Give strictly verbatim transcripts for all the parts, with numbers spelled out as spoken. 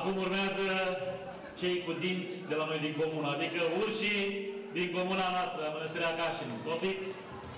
Acum urmează cei cu dinți de la noi din comună, adică urșii din comuna noastră, Mănăstirea Cașin. Poftiți!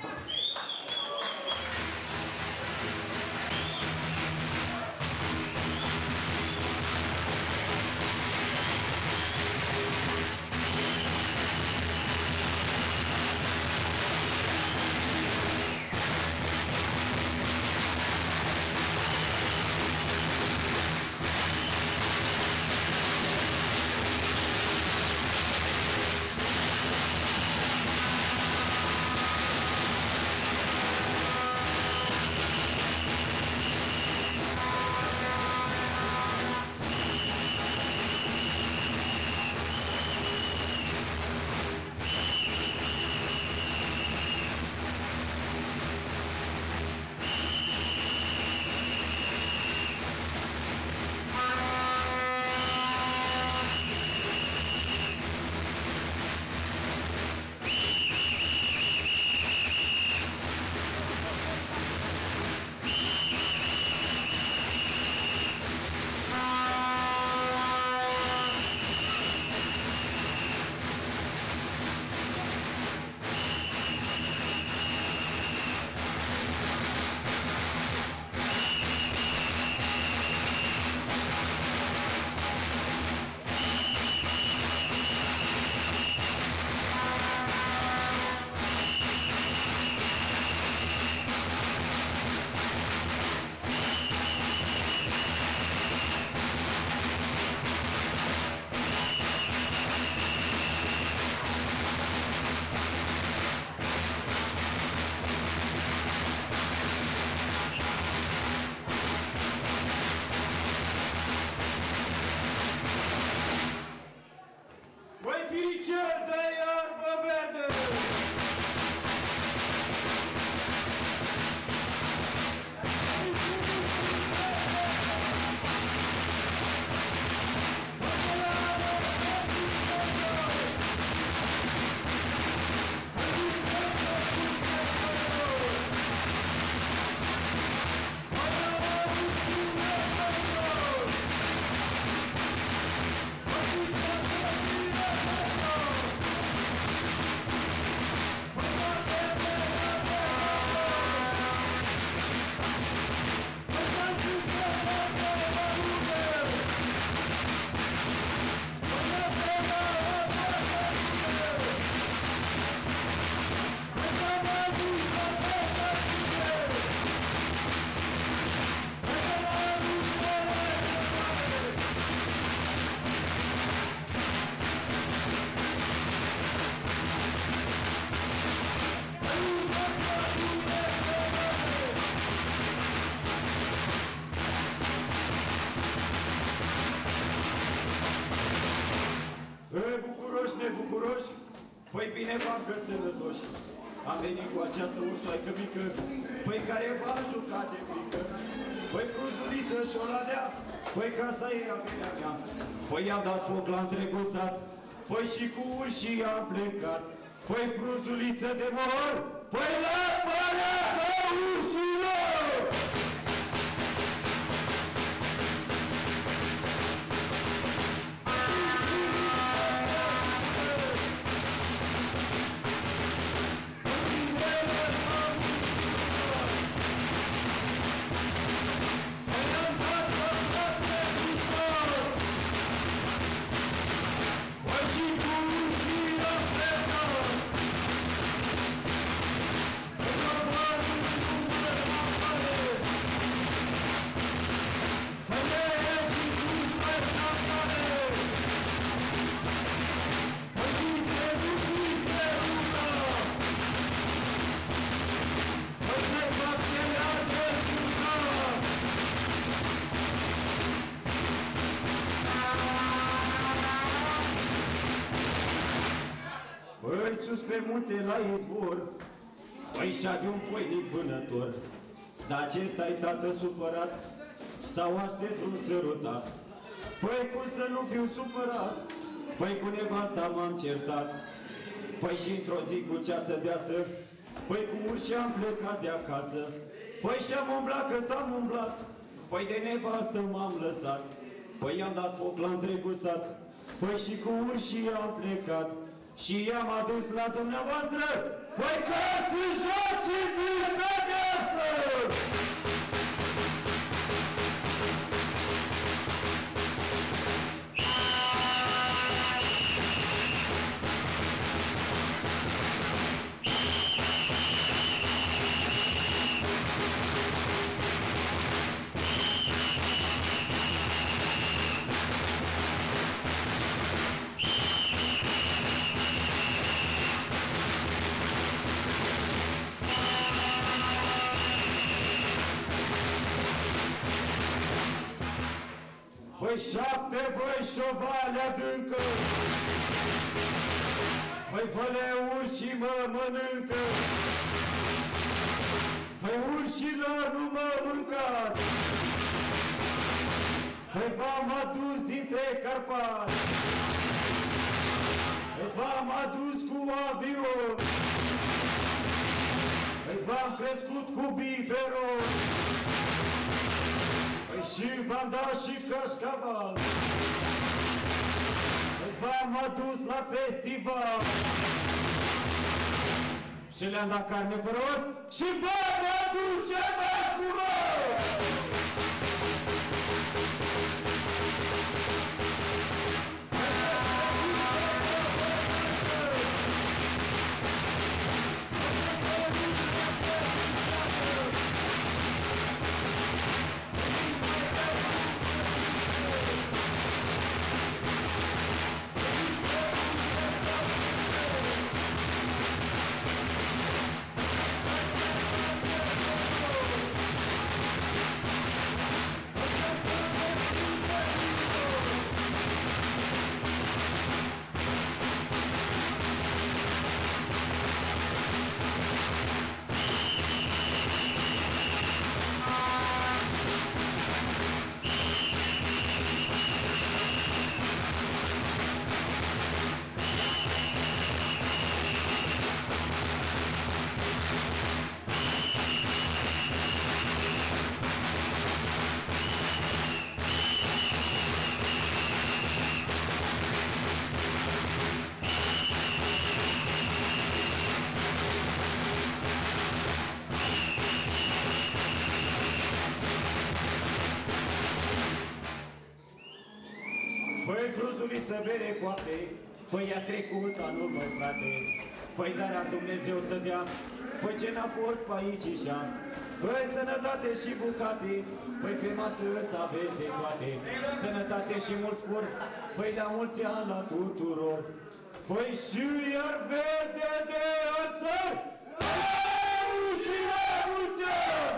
Nebucuroși, păi bine v-am găsit sănătoși. Am venit cu această ursoaică mică, păi care v-a jucat de frică. Păi frunzuliță și-o ladea, păi că asta e averea mea. Păi i-am dat foc la întregul sat, păi și cu urșii am plecat. Păi frunzuliță de mor, păi la păreată urșilor! Păi sus pe munte la izvor, păi și-a de un foinic vânător. Dar acesta-i tată supărat, sau aștept un sărutat. Păi cum să nu fiu supărat, păi cu nevasta m-am certat. Păi și într-o zi cu ceață deasă, păi cu urși am plecat de acasă. Păi și-am umblat cât am umblat, păi de nevastă m-am lăsat. Păi i-am dat foc la întregul sat, păi și cu urșii am plecat și i-am adus la dumneavoastră, păi ca să joace din pedeapsă! Păi șapte băi șovale adâncă, păi văle urșii mă mănâncă, păi urșilor nu mă mâncați, păi v-am adus dintre Carpați, păi v-am adus cu avion, păi v-am crescut cu biberon, și v-am dat și cașcaval, v-am adus la festival și le-am dat carne fără ori și v-am adus ceva cu rol! Păi fruzuliță bere coapte, păi i-a trecut anul, măi frate, păi dar a Dumnezeu să dea, păi ce n-a fost pe aici și-a, păi sănătate și bucate, păi pe masă să aveți de toate, sănătate și mult spor, păi la mulți ani la tuturor, păi și iar verde de țări, și la mulți ani!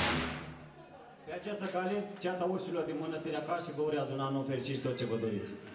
Pe această cale, ceata urșilor din Mănăstirea Caș și vă urează un an fericit și tot ce vă doriți.